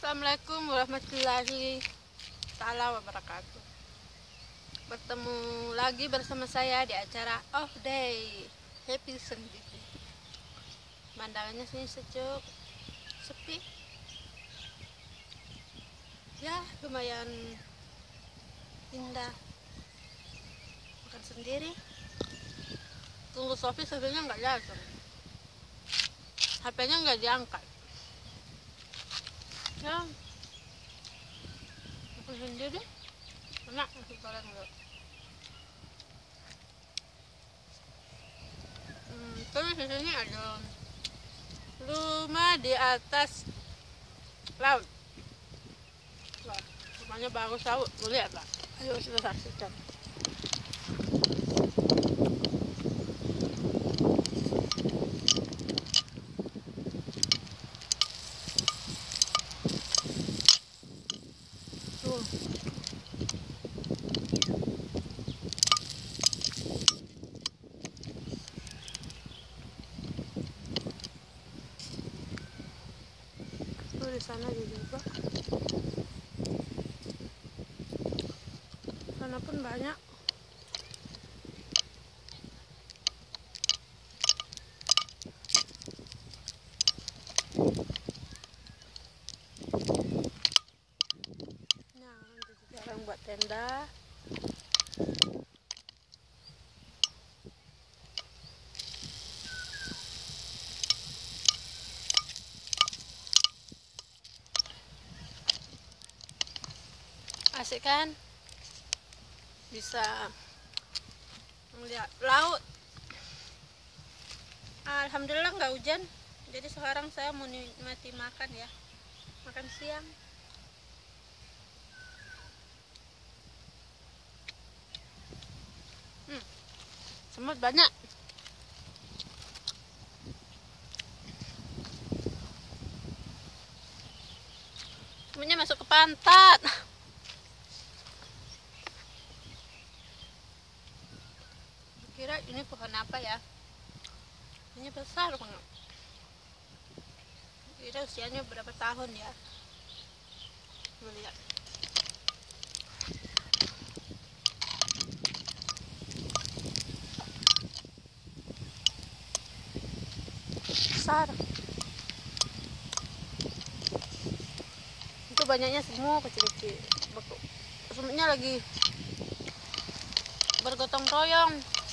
Assalamualaikum warahmatullahi wabarakatuh. Bertemu lagi bersama saya di acara Off Day Happy sendiri. Pemandangannya sini sejuk, sepi. Ya, lumayan indah. Makan sendiri. Tunggu Sofi, Sofinya nggak datang. HP-nya nggak diangkat. Ya, makan sendiri. Enak nasi goreng loh. Terus di sini ada rumah di atas laut. Wah, rumahnya bagus tahu. Boleh lihat Pak? Ayo kita saksikan. Tuh. Tuh di sana juga. Sana pun banyak. Nah, sekarang buat tenda. Asik kan? Bisa melihat laut. Alhamdulillah nggak hujan. Jadi sekarang saya mau nikmati makan ya. Makan siang. Semut banyak. Semutnya masuk ke pantat. Kira ini pohon apa ya? Ini besar banget. Kira usianya berapa tahun ya? Lihat. Besar. Itu banyaknya semua kecil-kecil. Semutnya lagi bergotong royong.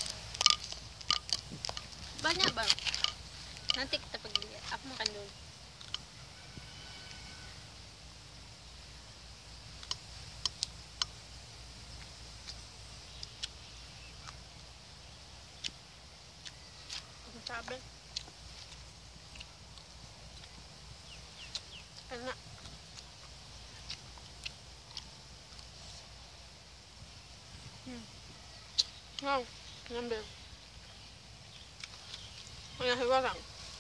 Banyak banget. Nanti kita pergi lihat. Aku makan dulu. Cabai. Enak. Mau ngambil. Nasi goreng.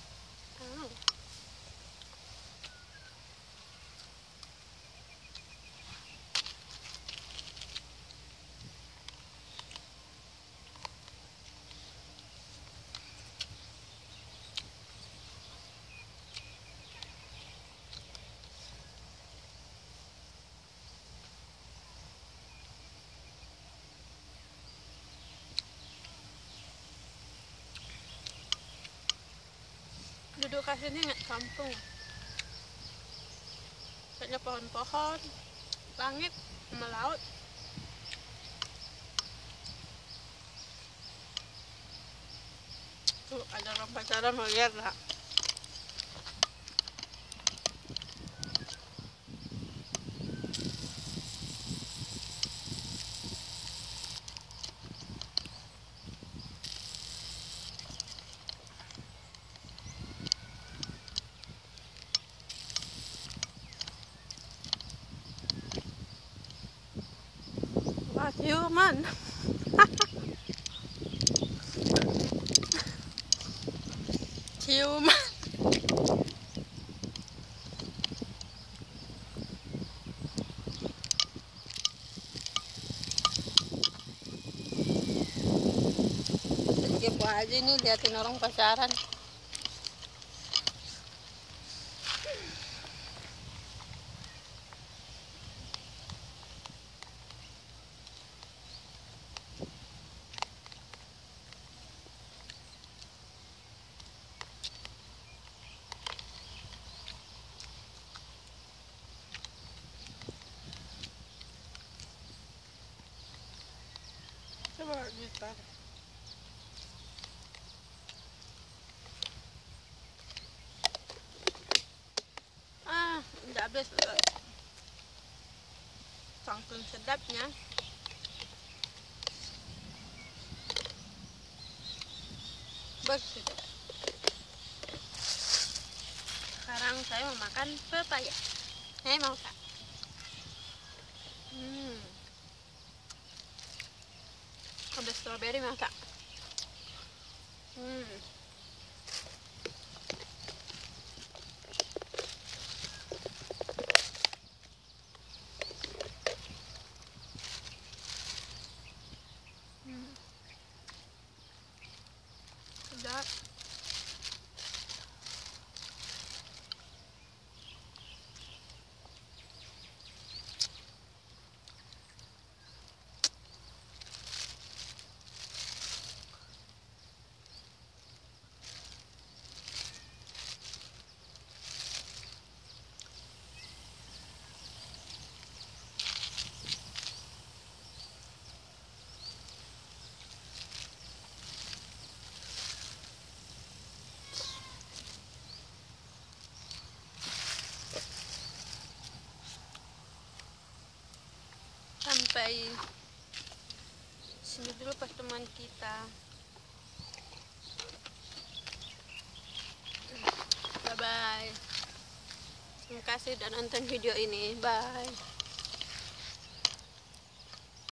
Duduk kasih ini nggak kampung. Kayaknya pohon-pohon, langit, sama laut. Tuh ada orang pacaran, mau lihat lah. Wah, ciuman. Ciuman. Kepo aja nih liatin orang pacaran. Lapar. Udah habis. Saking sedapnya. Begitu. Sekarang saya mau makan pepaya. Mau Kak? Ada strawberry mau Kak? Sedap. Sampai sini dulu pertemuan kita. Bye bye. Terima kasih sudah nonton video ini. Bye.